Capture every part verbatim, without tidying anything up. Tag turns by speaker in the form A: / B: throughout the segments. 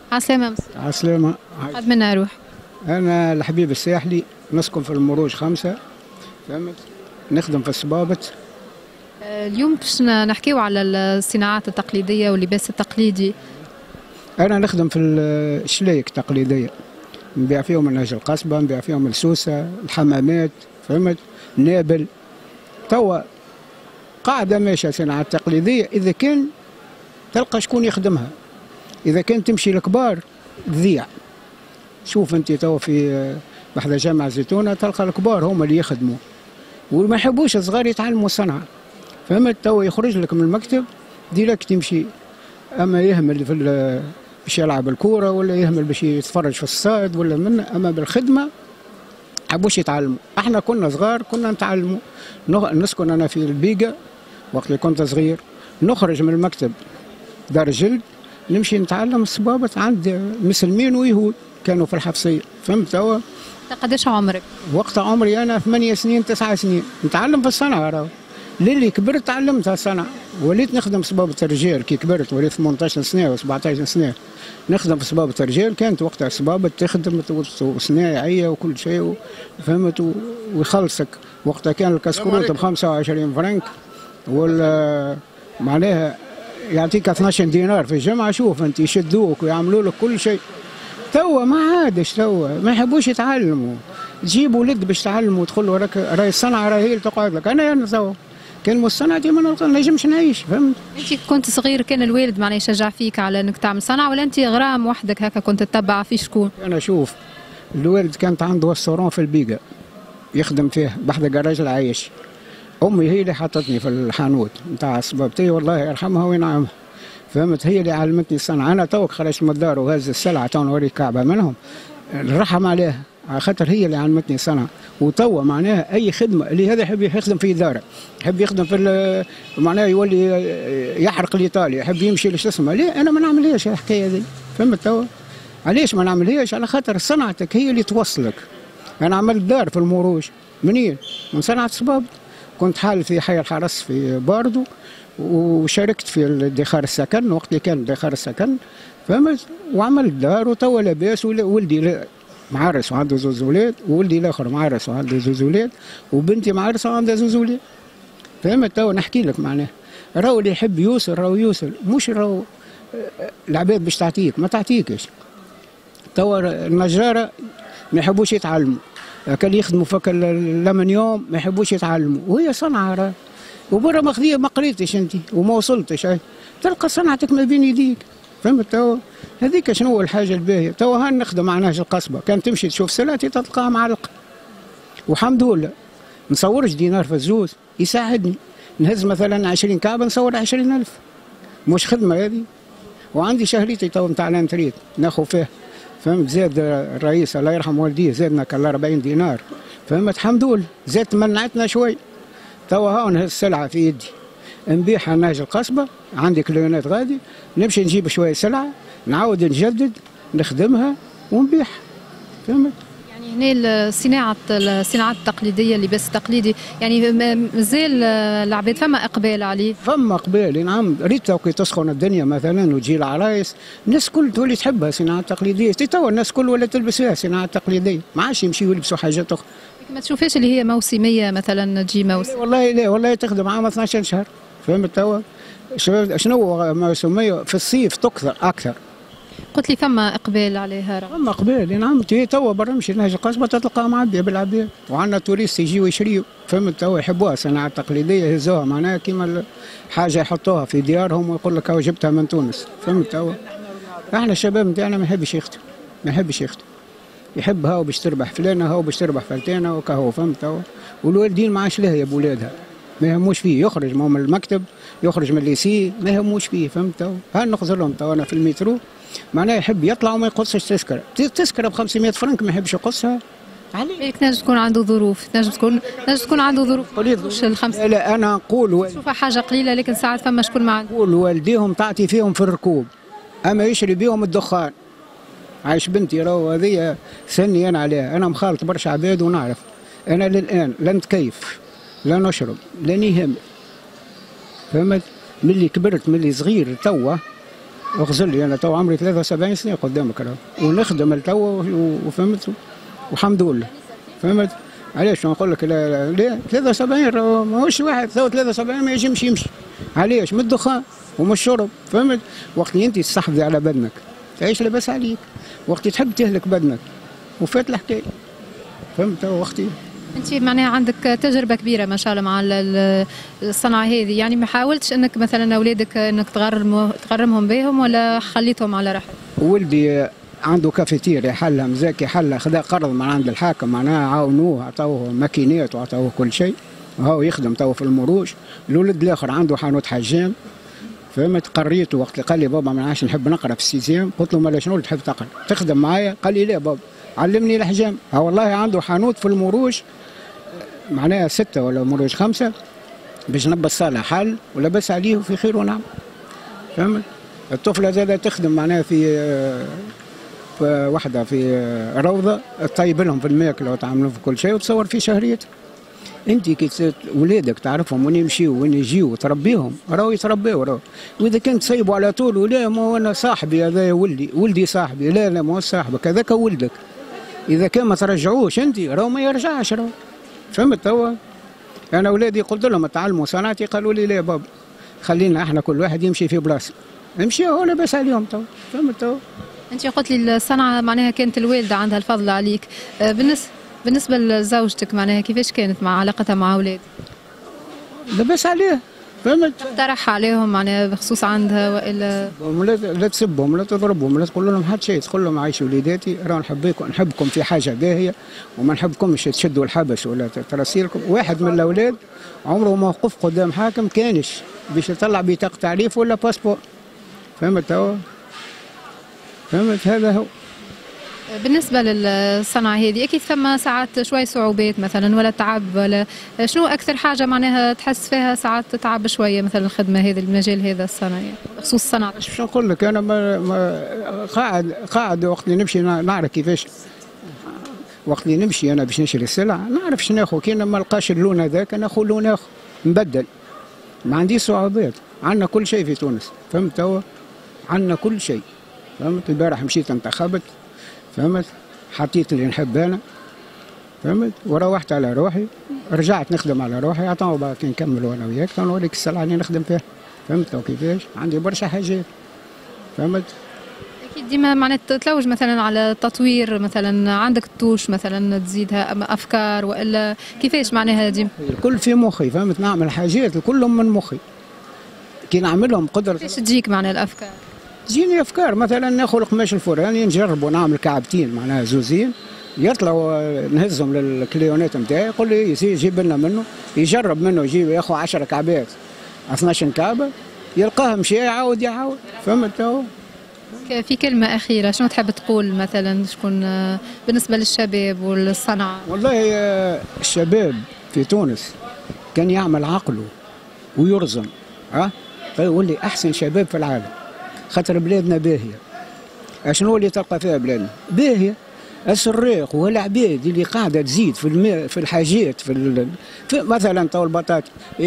A: عسلامة.
B: عسلامة.
A: قد منا روح.
B: أنا الحبيب الساحلي، نسكن في المروج خمسة، فهمت؟ نخدم في الصبابط.
A: اليوم باش نحكيو على الصناعات التقليدية واللباس التقليدي.
B: أنا نخدم في الشلايك التقليدية، نبيع فيهم منهج القصبة، نبيع فيهم السوسة، الحمامات، فهمت؟ نابل. توا قاعدة ماشية صناعة تقليدية إذا كان تلقى شكون يخدمها. إذا كان تمشي الكبار تضيع. شوف أنت توا في بحذا جامع زيتونة تلقى الكبار هما اللي يخدموا وما يحبوش الصغار يتعلموا الصنعة. فهمت؟ توا يخرج لك من المكتب ديريكت تمشي، أما يهمل في باش يلعب الكورة ولا يهمل باش يتفرج في الصاد ولا من، أما بالخدمة حبوش يتعلموا. احنا كنا صغار كنا نتعلموا. نسكن أنا في البيقة وقت اللي كنت صغير، نخرج من المكتب دار جلد نمشي نتعلم الصبابط عند مسلمين ويهود كانوا في الحفصية. فهمت توا؟
A: قداش عمرك؟
B: وقت عمري أنا ثمانية سنين تسعة سنين، نتعلم في الصنعة راهو. للي كبرت تعلمت الصنعة، وليت نخدم صبابة الرجال كي كبرت، وليت ثمانية عشر سنة و سبعة عشر سنة نخدم في صبابة الرجال. كانت وقتها صبابة تخدم وصناعية وكل شيء، فهمت؟ ويخلصك. وقتها كان الكسكروت ب خمسة وعشرين فرنك، ولا معناها يعطيك اثناش دينار في الجمعة. شوف أنت يشدوك ويعملوا لك كل شيء. توا ما عادش، توا ما يحبوش يتعلموا. تجيب ولد باش تعلموا وتدخلوا راك راهي الصنعة راهي هي اللي تقعد لك. أنا أنا توا كان مو الصنعة دي ما نجمش نعيش. فهمت؟
A: أنت كنت صغير كان الوالد معناه يشجع فيك على أنك تعمل صنعة ولا أنت غرام وحدك هكا كنت تتبع في شكون؟
B: أنا شوف الوالد كانت عنده ريستورون في البيقة يخدم فيه بحذا جراج العايش. أمي هي اللي حطتني في الحانوت نتاع صبابتي والله يرحمها وينعمها. فهمت؟ هي اللي علمتني الصنعة. أنا توك خرجت من الدار وهز السلعة تو نوريك كعبة منهم، نرحم عليها على خاطر هي اللي علمتني الصنعة. وتوا معناها أي خدمة اللي هذا يحب يخدم في داره، يحب يخدم في معناها يولي يحرق الإيطالي، يحب يمشي لش اسمه، ليه أنا ما نعملهاش الحكاية ذي. فهمت توا؟ علاش ما نعملهاش؟ على خاطر صنعتك هي اللي توصلك. أنا عملت دار في المروج منين؟ من صنعة صباب. كنت حال في حي الحرس في باردو، وشاركت في ادخار السكن وقت اللي كان ادخار السكن. فهمت؟ وعملت دار وتوا لاباس. ولدي معرس وعنده زوز ولاد، وولدي الاخر معرس وعنده زوز ولاد، وبنتي معرسه وعندها زوز ولاد. فهمت؟ توا نحكي لك معناها راهو اللي يحب يوصل راهو يوصل، مش راهو العباد باش تعطيك ما تعطيكش. توا النجاره ما يحبوش يتعلموا، كان يخدموا فك الالمنيوم ما يحبوش يتعلموا، وهي صنعه راه. وبرا ماخذيه ما قريتش انت وما وصلتش، هاي تلقى صنعتك ما بين يديك. فهمت توا؟ هذيك شنو هو الحاجه الباهيه. توا هان نخدم مع نهج القصبه، كان تمشي تشوف سلعتي تلقاها معلقه. والحمد لله نصورش دينار في الزوز يساعدني، نهز مثلا عشرين كعبه نصور عشرين ألف. مش خدمه هذه. وعندي شهريتي توا نتاع الانتريت ناخذ فيه. فهمت؟ زاد الرئيس الله يرحم والديه زادنا كان أربعين دينار. فهمت؟ الحمد لله زاد تمنعتنا شوي. توا هون السلعه في يدي نبيعها نهج القصبه، عندي كليونات غادي نمشي نجيب شويه سلعه نعاود نجدد نخدمها ونبيعها. فهمت؟
A: يعني هنا صناعه الصناعات التقليديه اللباس التقليدي يعني مازال العباد فما اقبال عليه؟
B: فما اقبال نعم. ريت تو كي تسخن الدنيا مثلا وتجي العرايس الناس كل تولي تحبها الصناعه التقليديه. توا الناس كل ولا تلبس فيها صناعه تقليديه، ما عادش يمشيوا يلبسوا حاجات اخرى.
A: ما تشوفيش اللي هي موسميه مثلا تجي موسم؟
B: والله لا والله تخدم عام اثناش شهر. فهمت توا؟ شنو موسميه في الصيف تكثر اكثر.
A: قلت لي فما اقبال عليها؟
B: فما اقبال نعم. توا برا نمشي نهج القصبه تلقاها معبيه بالعباد، وعندنا توريست يجيو يشريوا. فهمت توا؟ يحبوها الصناعه التقليديه يهزوها معناها كيما حاجه يحطوها في ديارهم ويقول لك هاو جبتها من تونس. فهمت توا؟ احنا الشباب نتاعنا ما يحبش يخدم، ما يحبش يخدم، يحب هاو باش تربح فلانه هاو باش تربح فلتانه وكهو. فهمت توا؟ والوالدين ما عادش لها بولادها، ما يهموش فيه، يخرج من المكتب يخرج من الليسي ما يهموش فيه. فهمت توا؟ ها نخزر لهم توا انا في المترو معناه يحب يطلع وما يقصش تذكره، تذكره ب خمسمائة فرنك ما يحبش يقصها.
A: عليه تنجم تكون عنده ظروف، تنجم تكون تنجم تكون عنده ظروف مش الخمسة.
B: لا انا نقول
A: شوفها حاجه قليله لكن ساعات فما شكون ما عنده.
B: نقول والديهم تعطي فيهم في الركوب اما يشري بيهم الدخان. عايش بنتي راهو هذه سني انا عليها، انا مخالط برشا عباد ونعرف. انا للان لا نتكيف لا نشرب لا نهم. فهمت؟ ملي كبرت ملي صغير توا اغزل لي انا تو عمري ثلاثة وسبعين سنه قدامك راه ونخدم لتوا وفهمت والحمد لله فهمت. علاش نقول لك لا لا ثلاثة وسبعين راه ماهوش واحد تو ثلاثة وسبعين ما يجمش يمشي. علاش؟ من الدخان ومن الشرب فهمت. وقت اللي انت تستحفظي على بدنك تعيش لاباس عليك، وقت تحب تهلك بدنك وفات الحكايه فهمت. وقتي
A: انت معناها عندك تجربه كبيره ما شاء الله مع الصنعه هذه، يعني ما حاولتش انك مثلا اولادك انك تغرم تغرمهم بهم ولا خليتهم على راحتهم؟
B: ولدي عنده كافيتيريا حلها مزاكي حلها، خذا قرض من عند الحاكم معناها عاونوه عطاوه ماكينات وعطاوه كل شيء وهو يخدم تو في المروج. الولد الاخر عنده حانوت حجام فهمت. قريته وقت اللي قال لي بابا ما عادش نحب نقرا في السيزيام، قلت له مالا شنو تحب تقرا؟ تخدم معايا؟ قال لي لا بابا علمني الحجام. ها والله عنده حانوت في المروج معناها ستة ولا مروج خمسة باش نبى الصالة حل ولبس عليه وفي خير ونعم فهمت. الطفلة زادة تخدم معناها في في واحدة في روضة تطيب لهم في الماكلة وتعملهم في كل شيء وتصور في شهريتها. انت كي ولادك تعرفهم وين يمشيوا وين يجيوا وتربيهم راهو يتربيوا راهو. واذا كنت تسيبوا على طول ولا ما انا صاحبي هذا ولدي ولدي صاحبي لا لا ما هو صاحبك هذاك ولدك. اذا كان ما ترجعوش انت راهو ما يرجعش راهو فهمت. توا انا اولادي قلت لهم تعلموا صنعتي قالوا لي لا يا بابا خلينا احنا كل واحد يمشي في بلاصه نمشي هو لاباس عليهم توا فهمت. توا
A: انت قلت لي الصنعه معناها كانت الوالده عندها الفضل عليك، بالنسبه بالنسبه لزوجتك معناها كيفاش كانت مع علاقتها مع اولادك؟
B: لاباس عليه فهمت.
A: تقترح عليهم معناها بخصوص عندها والا
B: لا, لا تسبهم لا تضربهم لا تقول لهم حتى شيء، تقول لهم عايشوا وليداتي راه نحبكم نحبكم في حاجه باهيه وما نحبكمش تشدوا الحبس ولا تراسيلكم. واحد من الاولاد عمره ما وقف قدام حاكم كانش باش يطلع بطاقه تعريف ولا باسبور فهمت. توا فهمت هذا هو.
A: بالنسبة للصنعة هذه أكيد ثم ساعات شوي صعوبات مثلا ولا تعب ولا شنو أكثر حاجة معناها تحس فيها ساعات تتعب شوية مثلا الخدمة هذه المجال هذا الصناعي بخصوص الصنعة؟
B: باش نقول لك أنا ما, ما قاعد قاعد وقت اللي نمشي نعرف كيفاش وقت اللي نمشي أنا باش نشري السلع نعرف شنو ناخذ. كي ما نلقاش اللون هذاك ناخذ لون آخر نبدل. ما عنديش صعوبات عندنا كل شيء في تونس فهمت. توا عندنا كل شيء فهمت. البارح مشيت انتخبت فهمت حطيت اللي نحب انا فهمت وروحت على روحي رجعت نخدم على روحي عطاو بقى كي نكمل وانا وياك نوريك السلعه اللي نخدم فيها فهمت. وكيفاش عندي برشا حاجات فهمت.
A: اكيد ديما معناتها تلوج مثلا على التطوير مثلا عندك التوش مثلا تزيدها افكار والا كيفاش معناها ديما؟
B: الكل في مخي فهمت. نعمل حاجات كلهم من مخي كي نعملهم قدر.
A: كيفاش تجيك معناها الافكار؟
B: تجيني افكار مثلا ناخذ القماش الفلاني نجرب ونعمل كعبتين معناها زوزين يطلعوا نهزهم للكليونات نتاعي يقول لي يزيد جيب لنا منه يجرب منه يجيب ياخذ عشرة كعبات اثناش كعبه يلقاه مشي يعاود يعاود فهمت.
A: في كلمة أخيرة شنو تحب تقول مثلا شكون بالنسبة للشباب والصنعة؟
B: والله الشباب في تونس كان يعمل عقله ويرزم ها فيقول لي أحسن شباب في العالم خاطر بلادنا باهية. شنو اللي تلقى فيها بلادنا؟ باهية. السراق والعباد اللي قاعدة تزيد في الماء في الحاجات في, ال... في مثلا تو البطاطا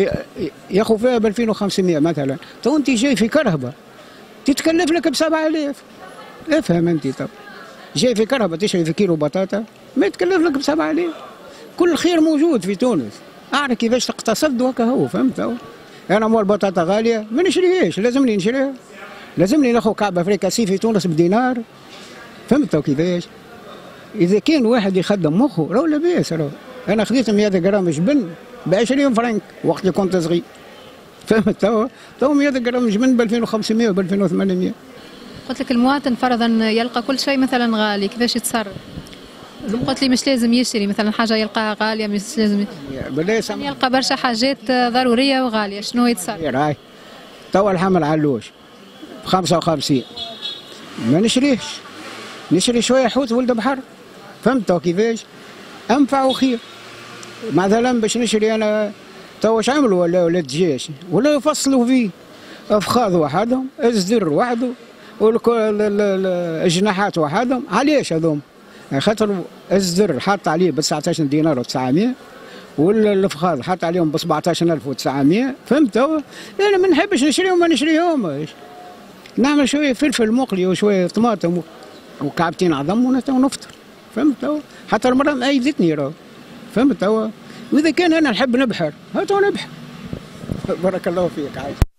B: ياخذ فيها ب ألفين وخمسمائة مثلا تو أنت جاي في كرهبة تتكلف لك ب سبعة آلاف افهم انت. طب جاي في كرهبه تشري في كيلو بطاطا ما يتكلف لك ب سبعة آلاف. كل خير موجود في تونس اعرف كيفاش تقتصد وهكا هو فهمت. هو انا مول البطاطا غاليه ما نشريهاش لازمني نشريها لازمني ناخذ كعبه فريكاسي في تونس بدينار فهمت كيفاش. اذا كان واحد يخدم مخه راهو لاباس راهو. انا خديت مئة غرام جبن ب عشرين فرنك وقت اللي كنت صغير فهمت. تو تو مئة غرام جبن ب ألفين وخمسمائة وب ألفين وثمانمائة.
A: قلت لك المواطن فرضا يلقى كل شيء مثلا غالي كيفاش يتصرف؟ قلت لي مش لازم يشتري مثلا حاجه يلقاها غاليه مش لازم يعني يلقى برشا حاجات ضروريه وغاليه شنو يتصرف؟
B: راي تو الحمل علوش ب خمسة وخمسين ما نشريهش نشري شويه حوت ولد بحر فهمت كيفاش انفع وخير. مثلا باش نشري انا تو واش عملوا ولا ولاد الجيش ولا يفصلوا فيه افخاذ وحدهم الزر وحده والجناحات وحدهم. علاش هذوم؟ خاطر الزر حاط عليه ب تسعطاش دينار وتسعمائة والافخاذ حاط عليهم ب سبعطاش ألف وتسعمائة فهمت. انا ما نحبش نشريهم ما نشريهمش نعمل شويه فلفل مقلي وشويه طماطم وكعبتين عظم ونفطر. فهمت توا؟ حتى المرأة مأيدتني راه. فهمت توا؟ وإذا كان أنا نحب نبحر هاتوا نبحر. بارك الله فيك عايش.